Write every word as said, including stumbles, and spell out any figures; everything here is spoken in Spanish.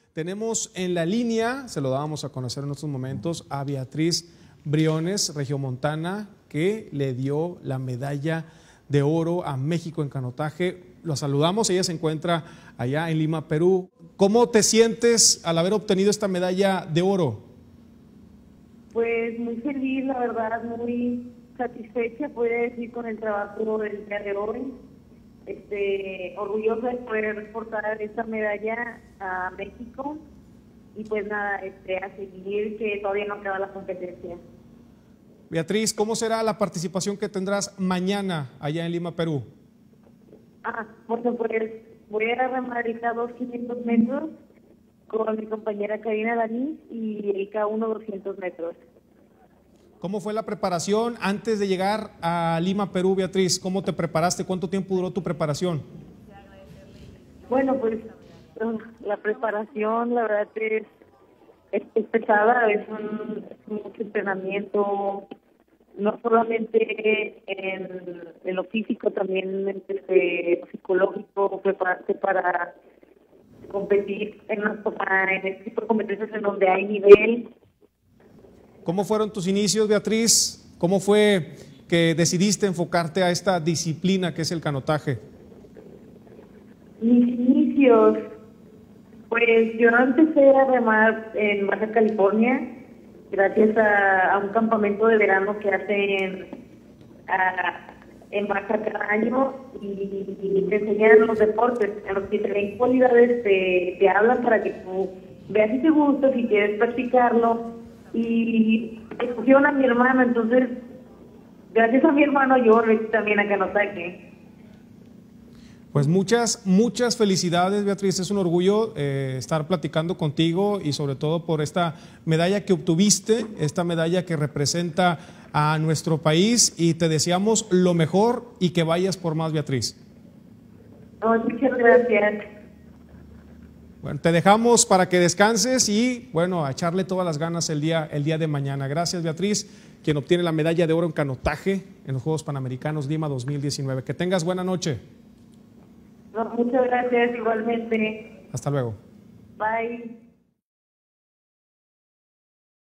Tenemos en la línea, se lo dábamos a conocer en estos momentos, a Beatriz Briones, regiomontana, que le dio la medalla de oro a México en canotaje. Lo saludamos, ella se encuentra allá en Lima, Perú. ¿Cómo te sientes al haber obtenido esta medalla de oro? Pues muy feliz, la verdad, muy satisfecha, puede decir, con el trabajo del día de hoy. Este, orgullosa de poder portar esta medalla a México y pues nada, este, a seguir, que todavía no acaba la competencia. Beatriz, ¿cómo será la participación que tendrás mañana allá en Lima, Perú? Ah, porque pues voy a remar ahorita dos quinientos metros con mi compañera Karina Daniz y el K uno doscientos metros. ¿Cómo fue la preparación antes de llegar a Lima, Perú, Beatriz? ¿Cómo te preparaste? ¿Cuánto tiempo duró tu preparación? Bueno, pues la preparación, la verdad, es, es, es pesada, es un, es mucho entrenamiento, no solamente en, en lo físico, también en lo psicológico, prepararse para competir en, una, en este tipo de competencias en donde hay nivel. ¿Cómo fueron tus inicios, Beatriz? ¿Cómo fue que decidiste enfocarte a esta disciplina que es el canotaje? Mis inicios, pues yo empecé a remar en Baja California gracias a, a un campamento de verano que hacen a, en Baja cada año y, y te enseñan los deportes, en los que te ven cualidades, te, te hablan para que tú veas si te gusta, si quieres practicarlo. Y escogieron a mi hermano, entonces gracias a mi hermano yo también a canotaje. Pues muchas, muchas felicidades, Beatriz, es un orgullo eh, estar platicando contigo y sobre todo por esta medalla que obtuviste, esta medalla que representa a nuestro país, y te deseamos lo mejor y que vayas por más, Beatriz. Oh, muchas gracias. Bueno, te dejamos para que descanses y, bueno, a echarle todas las ganas el día, el día de mañana. Gracias, Beatriz, quien obtiene la medalla de oro en canotaje en los Juegos Panamericanos Lima dos mil diecinueve. Que tengas buena noche. No, muchas gracias, igualmente. Hasta luego. Bye.